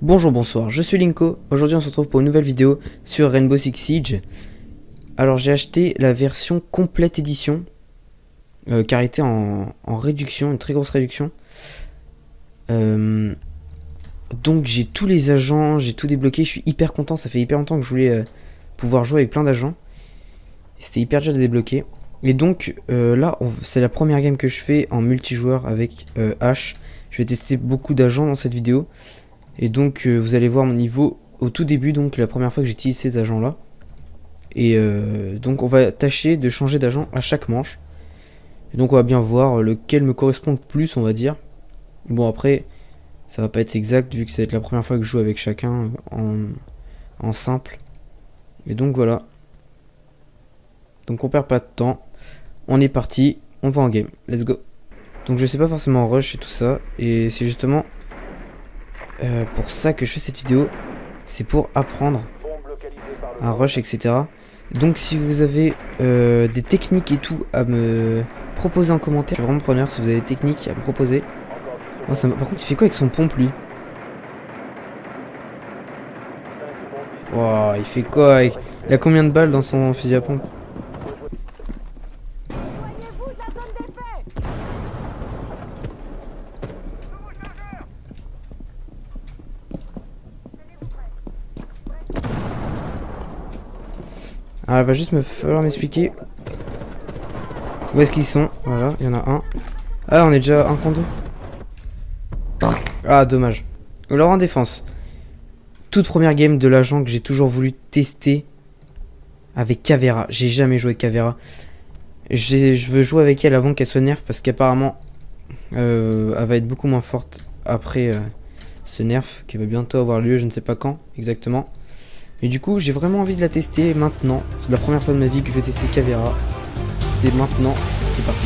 Bonjour, bonsoir, je suis Linko. Aujourd'hui on se retrouve pour une nouvelle vidéo sur Rainbow Six Siege. Alors j'ai acheté la version complète édition car elle était en réduction, une très grosse réduction. Donc j'ai tous les agents, j'ai tout débloqué, je suis hyper content, ça fait hyper longtemps que je voulais pouvoir jouer avec plein d'agents. C'était hyper dur de débloquer. Et donc là c'est la première game que je fais en multijoueur avec H. Je vais tester beaucoup d'agents dans cette vidéo. Et donc vous allez voir mon niveau au tout début, donc la première fois que j'utilise ces agents là. Et donc on va tâcher de changer d'agent à chaque manche. Et donc on va bien voir lequel me correspond le plus, on va dire. Bon après ça va pas être exact vu que ça va être la première fois que je joue avec chacun en simple. Et donc voilà. Donc on perd pas de temps. On est parti, on va en game, let's go. Donc je sais pas forcément rush et tout ça. Et c'est justement pour ça que je fais cette vidéo. C'est pour apprendre à rush, etc. Donc si vous avez des techniques et tout à me proposer en commentaire, je suis vraiment preneur si vous avez des techniques à me proposer. Oh, ça par contre il fait quoi avec son pompe lui? Wow, il fait quoi avec... Il a combien de balles dans son fusil à pompe? Ah, il va juste me falloir m'expliquer où est-ce qu'ils sont. Voilà, il y en a un. Ah, on est déjà un contre deux. Ah, dommage. Alors en défense, toute première game de l'agent que j'ai toujours voulu tester avec Caveira. J'ai jamais joué avec Caveira. Je veux jouer avec elle avant qu'elle soit nerf parce qu'apparemment elle va être beaucoup moins forte après ce nerf qui va bientôt avoir lieu, je ne sais pas quand exactement. Mais du coup j'ai vraiment envie de la tester maintenant. C'est la première fois de ma vie que je vais tester Caveira. C'est maintenant, c'est parti.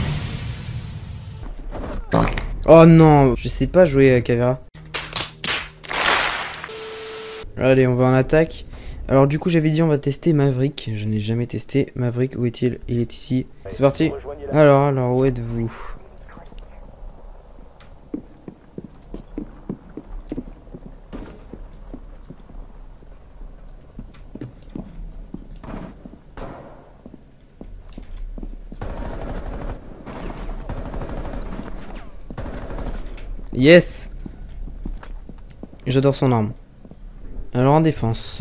Oh non, je sais pas jouer à Caveira. Allez, on va en attaque. Alors du coup j'avais dit on va tester Maverick. Je n'ai jamais testé Maverick. Où est-il? Il est ici. C'est parti. Alors où êtes-vous? Yes. J'adore son arme. Alors en défense,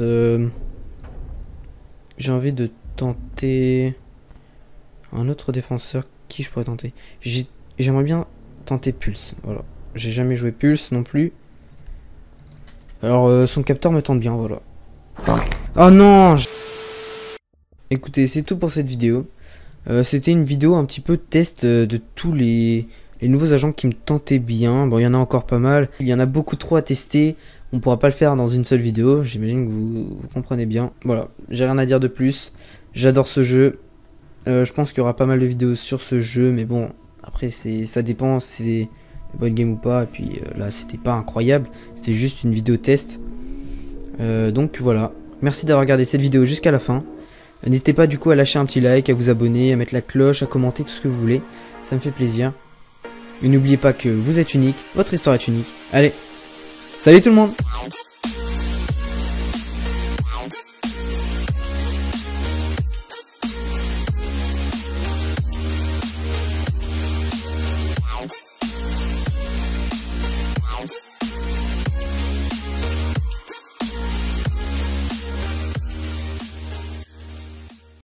j'ai envie de tenter un autre défenseur. Qui je pourrais tenter? J'aimerais bien tenter Pulse. Voilà. J'ai jamais joué Pulse non plus. Alors son capteur me tente bien, voilà. Oh non. Écoutez, c'est tout pour cette vidéo. C'était une vidéo un petit peu test de tous les nouveaux agents qui me tentaient bien. Bon, il y en a encore pas mal. Il y en a beaucoup trop à tester. On pourra pas le faire dans une seule vidéo. J'imagine que vous comprenez bien. Voilà, j'ai rien à dire de plus. J'adore ce jeu. Je pense qu'il y aura pas mal de vidéos sur ce jeu. Mais bon, après, ça dépend si c'est des bonnes games ou pas. Et puis là, c'était pas incroyable. C'était juste une vidéo test. Donc voilà. Merci d'avoir regardé cette vidéo jusqu'à la fin. N'hésitez pas du coup à lâcher un petit like, à vous abonner, à mettre la cloche, à commenter tout ce que vous voulez. Ça me fait plaisir. Et n'oubliez pas que vous êtes unique, votre histoire est unique. Allez, salut tout le monde!